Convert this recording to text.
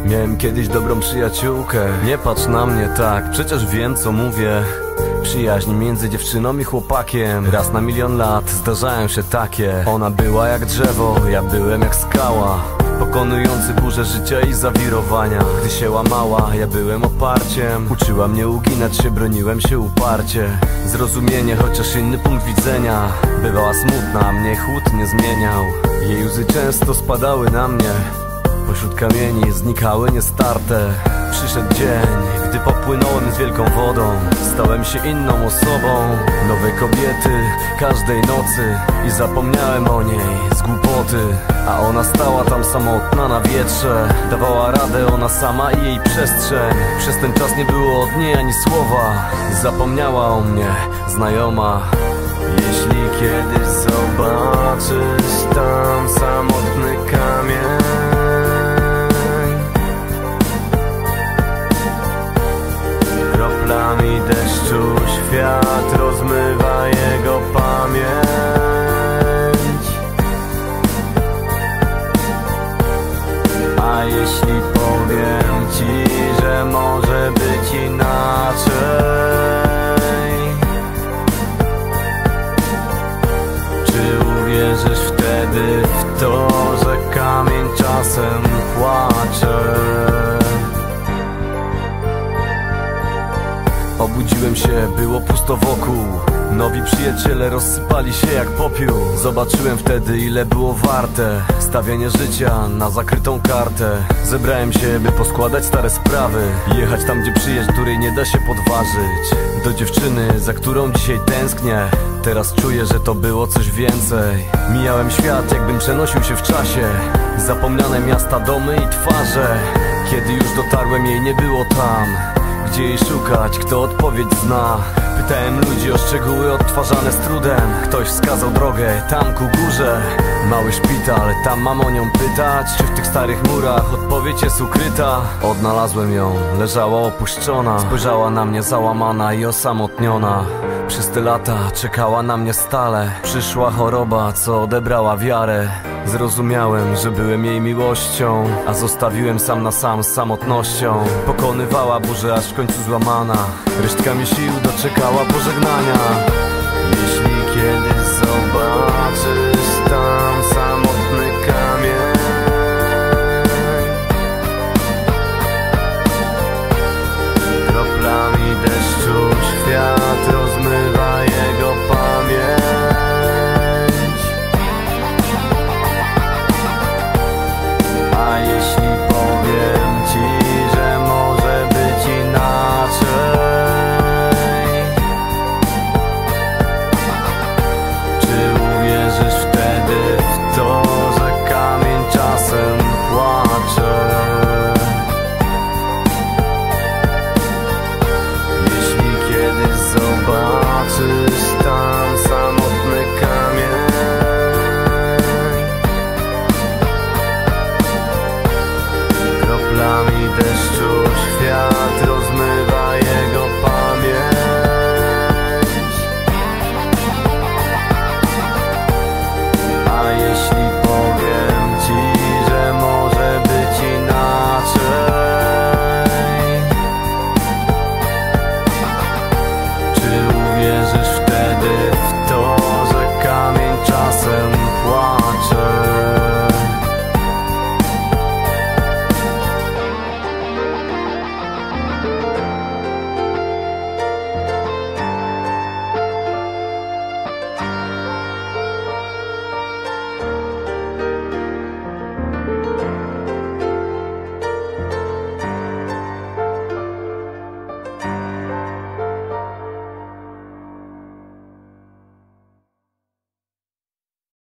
Miałem kiedyś dobrą przyjaciółkę. Nie patrz na mnie tak, przecież wiem co mówię. Przyjaźń między dziewczyną i chłopakiem raz na milion lat zdarzają się takie. Ona była jak drzewo, ja byłem jak skała, pokonujący burzę życia i zawirowania. Gdy się łamała, ja byłem oparciem. Uczyła mnie uginać się, broniłem się uparcie. Zrozumienie, chociaż inny punkt widzenia. Bywała smutna, mnie chłód nie zmieniał. Jej łzy często spadały na mnie. Pośród kamieni znikały niestarte. Przyszedł dzień, gdy popłynąłem z wielką wodą. Stałem się inną osobą, nowe kobiety każdej nocy. I zapomniałem o niej z głupoty. A ona stała tam samotna na wietrze. Dawała radę ona sama i jej przestrzeń. Przez ten czas nie było od niej ani słowa. Zapomniała o mnie znajoma. Jeśli kiedyś zobaczysz tam samotny kamień, kroplami deszczu świat rozmywa jego pamięć. A jeśli powiem ci, że może być inaczej, czy uwierzysz wtedy w to, że kamień czasem płacze? Obudziłem się, było pusto wokół. Nowi przyjaciele rozsypali się jak popiół. Zobaczyłem wtedy, ile było warte stawianie życia na zakrytą kartę. Zebrałem się, by poskładać stare sprawy, jechać tam, gdzie przyjaźń, której nie da się podważyć. Do dziewczyny, za którą dzisiaj tęsknię. Teraz czuję, że to było coś więcej. Mijałem świat, jakbym przenosił się w czasie. Zapomniane miasta, domy i twarze. Kiedy już dotarłem, jej nie było tam. Gdzie jej szukać, kto odpowiedź zna? Pytałem ludzi o szczegóły odtwarzane z trudem. Ktoś wskazał drogę, tam ku górze. Mały szpital, tam mam o nią pytać. Czy w tych starych murach odpowiedź jest ukryta? Odnalazłem ją, leżała opuszczona. Spojrzała na mnie załamana i osamotniona. Przez te lata czekała na mnie stale. Przyszła choroba, co odebrała wiarę. Zrozumiałem, że byłem jej miłością, a zostawiłem sam na sam z samotnością. Pokonywała burzę, aż w końcu złamana resztkami sił doczekała pożegnania. Jeśli